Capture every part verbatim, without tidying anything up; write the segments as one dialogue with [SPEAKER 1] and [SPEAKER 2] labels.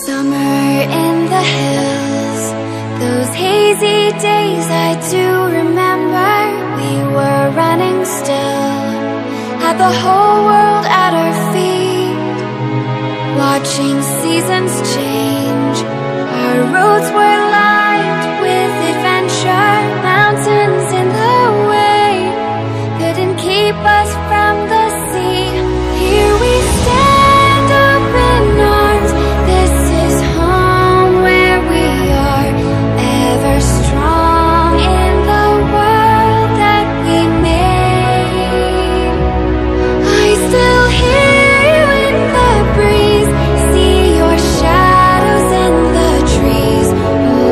[SPEAKER 1] Summer in the hills, those hazy days I do remember. We were running still, had the whole world at our feet, watching seasons change. Our roads were lined with adventure, mountains in the way couldn't keep us from the sea. Here we stand, open arms. This is home where we are, ever strong in the world that we made. I still hear you in the breeze, see your shadows in the trees.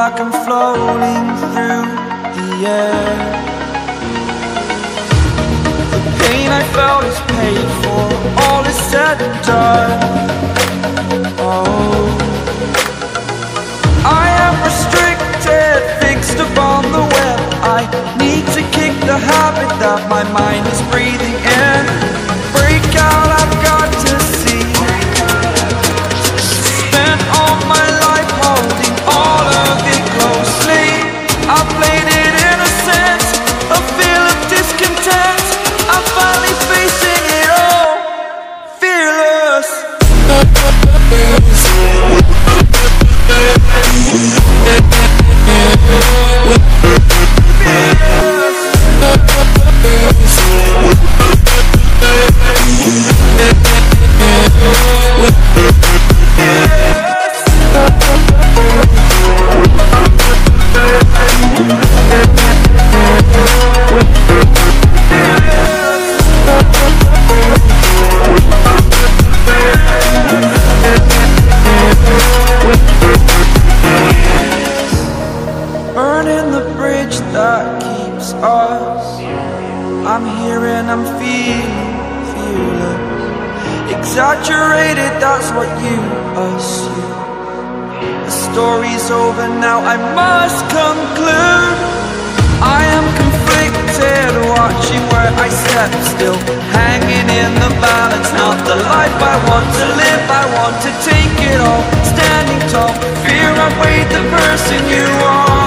[SPEAKER 2] like I'm floating through the air. The pain I felt is paid for, all is said and done. Oh, I am restricted, fixed upon the web. I need to kick the habit that my mind is breathing in. Break out, I've got to see. Spent all my life holding all of it closely. I played it innocent, a feel of discontent. I'm finally facing it all, fearless. Burning the bridge that keeps us. I'm here and I'm feeling fearless. Exaggerated, that's what you assume. The story's over now, I must conclude. I am conflicted, watching where I step still, hanging in the balance. Not the life I want to live, I want to take it all. Standing tall, fear I've weighed the person you are.